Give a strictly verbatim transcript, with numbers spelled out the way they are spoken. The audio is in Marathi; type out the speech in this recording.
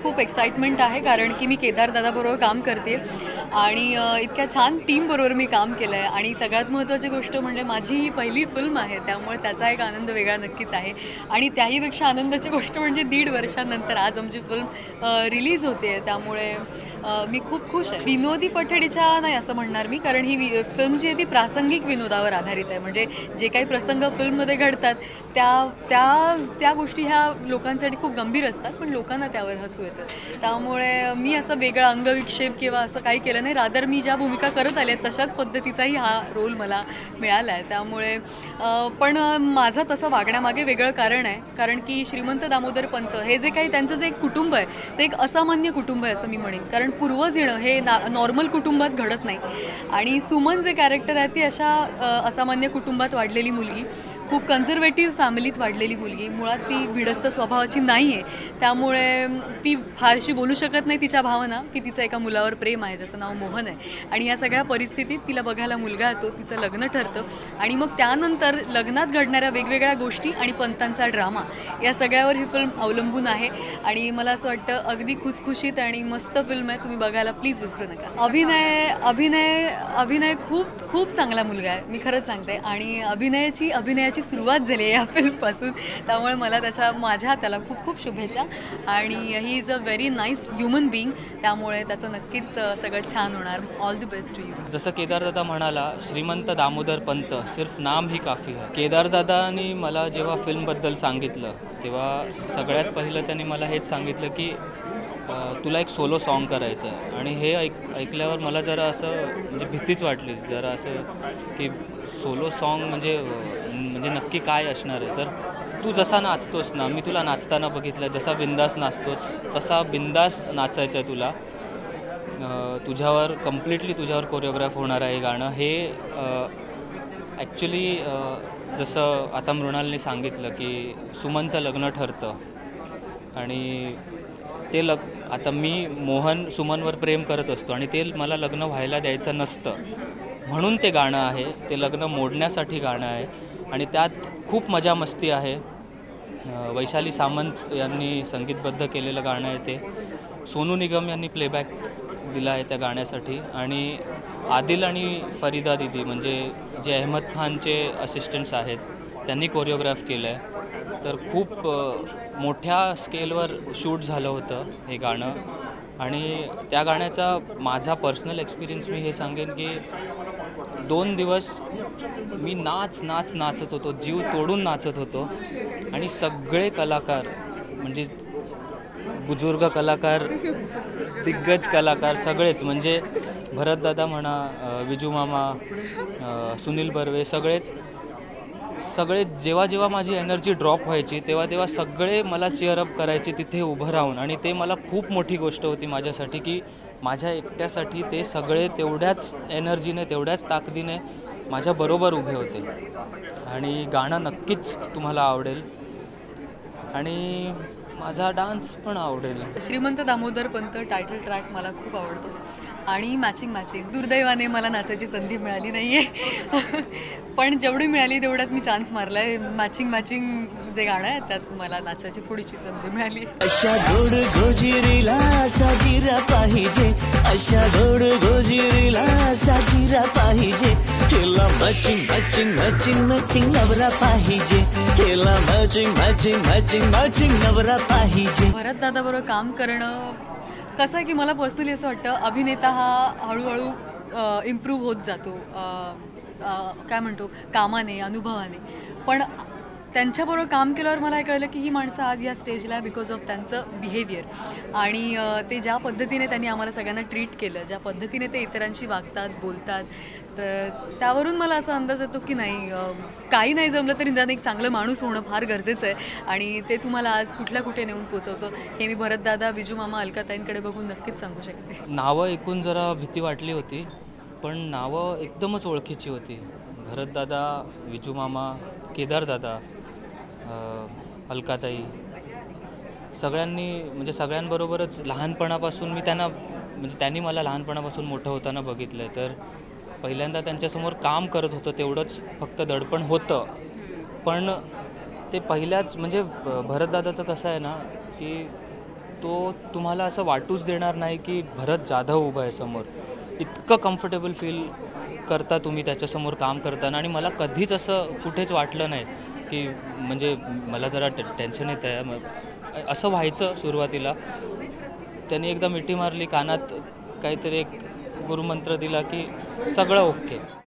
खूप एक्साइटमेंट आहे कारण की मी केदार दादाबरोबर काम करते आणि इतक्या छान टीमबरोबर मी काम केलं आहे आणि सगळ्यात महत्त्वाची गोष्ट म्हणजे माझी ही पहिली फिल्म आहे, त्यामुळे त्याचा एक आनंद वेगळा नक्कीच आहे. आणि त्याहीपेक्षा आनंदाची गोष्ट म्हणजे दीड वर्षानंतर आज आमची फिल्म रिलीज होते, त्यामुळे मी खूप खुश आहे. विनोदी पठडीच्या नाही असं म्हणणार मी, कारण ही फिल्म जी आहे ती प्रासंगिक विनोदावर आधारित आहे. म्हणजे जे काही प्रसंग फिल्ममध्ये घडतात त्या त्या त्या गोष्टी ह्या लोकांसाठी खूप गंभीर असतात, पण लोकांना त्यावर हसू येतं. त्यामुळे मी असं वेगळा अंगविक्षेप किंवा असं काही केलं नाही. रादर मी ज्या भूमिका करत आले तशाच पद्धतीचाही हा रोल मला मिळाला आहे. त्यामुळे पण माझं तसं वागण्यामागे वेगळं कारण आहे, कारण की श्रीमंत दामोदर पंत हे जे काही त्यांचं जे एक कुटुंब आहे ते एक असामान्य कुटुंब आहे असं मी म्हणेन. कारण पूर्वज येणं हे ना नॉर्मल कुटुंबात घडत नाही. आणि सुमन जे कॅरेक्टर आहे ती अशा असामान्य कुटुंबात वाढलेली मुलगी, खूप कन्झर्वेटिव्ह फॅमिलीत वाढलेली मुलगी, मुळात ती भिडस्त स्वभावाची नाही आहे. त्यामुळे ती फारशी बोलू शकत नाही तिच्या भावना की तिचं एका मुलावर प्रेम आहे ज्याचं नाव मोहन आहे. आणि या सगळ्या परिस्थितीत तिला बघायला मुलगा येतो, तिचं लग्न ठरतं आणि मग त्यानंतर लग्नात घडणाऱ्या वेगवेगळ्या गोष्टी आणि पंतांचा ड्रामा या सगळ्यावर ही फिल्म अवलंबून आहे. आणि मला असं वाटतं अगदी खुसखुशीत आणि मस्त फिल्म आहे, तुम्ही बघायला प्लीज विसरू नका. अभिनय अभिनय अभिनय खूप खूप चांगला मुलगा आहे, मी खरंच सांगते. आणि अभिनयाची अभिनयाची सुरुवात झाली आहे या फिल्मपासून, त्यामुळे मला त्याच्या माझ्या त्याला खूप खूप शुभेच्छा. आणि he is a very nice human being, त्यामुळे त्याचं नक्कीच सगळं छान होणार. All the best to you. जसं केदारदादा म्हणाला, श्रीमंत दामोदर पंत सिर्फ नाम ही काफी है. केदारदादांनी मला जेव्हा फिल्मबद्दल सांगितलं तेव्हा सगळ्यात पहिलं त्यांनी मला हेच सांगितलं की तुला एक सोलो सॉन्ग करायचं आहे. आणि हे ऐक ऐकल्यावर मला जरा असं म्हणजे भीतीच वाटली, जरा असं की सोलो सॉन्ग म्हणजे म्हणजे नक्की काय असणार आहे. तर तू जसा नाचतोस ना, मी तुला नाचताना बघितलं, जसा बिंदास नाचतोच तसा बिंदास नाचायचं आहे तुला. तुझ्यावर कम्प्लिटली तुझ्यावर कोरिओग्राफ होणार आहे गाणं. हे ॲक्च्युली जसं आता मृणालने सांगितलं की सुमनचं लग्न ठरतं आणि ते लग आता मी मोहन सुमनवर प्रेम करत असतो आणि ते मला लग्न व्हायला द्यायचं नसतं, म्हणून ते गाणं आहे. ते लग्न मोडण्यासाठी गाणं आहे आणि त्यात खूप मजा मस्ती आहे. वैशाली सावंत यांनी संगीतबद्ध केलेलं गाणं आहे ते. सोनू निगम यांनी प्लेबॅक दिला आहे त्या गाण्यासाठी. आणि आदिल आणि फरीदा दिदी म्हणजे जे अहमद खानचे असिस्टंट्स आहेत त्यांनी कोरिओग्राफ केलं आहे. तर खूप मोठ्या स्केलवर शूट झालं होतं हे गाणं. आणि त्या गाण्याचा माझा पर्सनल एक्सपिरियन्स मी हे सांगेन की दोन दिवस मी नाच नाच नाचत होतो, जीव तोडून नाचत होतो. आणि सगळे कलाकार म्हणजे बुजुर्ग कलाकार, दिग्गज कलाकार सगळेच, म्हणजे भरतदादा म्हणा, विजू मामा, सुनील बर्वे, सगळेच सगळे जेव्हा जेव्हा माझी एनर्जी ड्रॉप व्हायची तेव्हा तेव्हा सगळे मला चीअरअप करायचे तिथे उभं राहून. आणि ते मला खूप मोठी गोष्ट होती माझ्यासाठी की माझ्या एकट्यासाठी ते सगळे तेवढ्याच एनर्जीने तेवढ्याच ताकदीने माझ्याबरोबर उभे होते. आणि गाणं नक्कीच तुम्हाला आवडेल आणि माझा डान्स पण आवडेल. श्रीमंत दामोदर पंत टायटल ट्रॅक मला खूप आवडतो आणि मॅचिंग मॅचिंग दुर्दैवाने मला नाचायची संधी मिळाली नाही आहे, पण जेवढी मिळाली तेवढ्यात मी चान्स मारला आहे. मॅचिंग मॅचिंग जे गाणं आहे त्यात मला नाचायची थोडीशी संधी मिळाली. अशा गोड गोजिरीला साजिरा पाहिजे, अशा गोड गोजिरीला साजिरा पाहिजे, केला मॅचिंग मॅचिंग मॅचिंग मॅचिंग नवरा पाहिजे, केला मॅचिंग मॅचिंग मॅचिंग मॅचिंग नवरा पाहिजे. भरत दादाबरोबर काम करणं कसं आहे की मला पर्सनली असं वाटतं अभिनेता हा हळूहळू इम्प्रूव्ह होत जातो, काय म्हणतो कामाने, अनुभवाने. पण त्यांच्याबरोबर काम केल्यावर मला हे कळलं की ही माणसं आज या स्टेजला आहे बिकॉज ऑफ त्यांचं बिहेवियर. आणि ते ज्या पद्धतीने त्यांनी आम्हाला सगळ्यांना ट्रीट केलं, ज्या पद्धतीने ते इतरांशी वागतात, बोलतात, तर त्यावरून मला असा अंदाज येतो की नाही, काही नाही जमलं तरी निदान एक चांगलं माणूस होणं फार गरजेचं आहे. आणि ते तुम्हाला आज कुठल्या कुठे नेऊन पोचवतं हे मी भरतदादा, विजू मामा, अलकाताईंकडे बघून नक्कीच सांगू शकते. नावं ऐकून जरा भीती वाटली होती, पण नावं एकदमच ओळखीची होती. भरतदादा, विजू मामा, केदारदादा, अलकाताई, सगळ्यांनी म्हणजे सगळ्यांबरोबरच लहानपणापासून मी त्यांना म्हणजे त्यांनी मला लहानपणापासून मोठं होताना बघितलं आहे. तर पहिल्यांदा त्यांच्यासमोर काम करत होतं तेवढंच फक्त दडपण होतं, पण ते पहिल्याच म्हणजे भरतदादाचं कसं आहे ना की तो तुम्हाला असं वाटूच देणार नाही की भरत जाधव उभा आहे समोर. इतकं कम्फर्टेबल फील करता तुम्ही त्याच्यासमोर काम करताना. आणि मला कधीच असं कुठेच वाटलं नाही की म्हणजे मला जरा टे टेन्शन येतं आहे मग असं व्हायचं सुरुवातीला. त्याने एकदा मिठी मारली कानात, काहीतरी एक गुरुमंत्र दिला की सगळं ओके.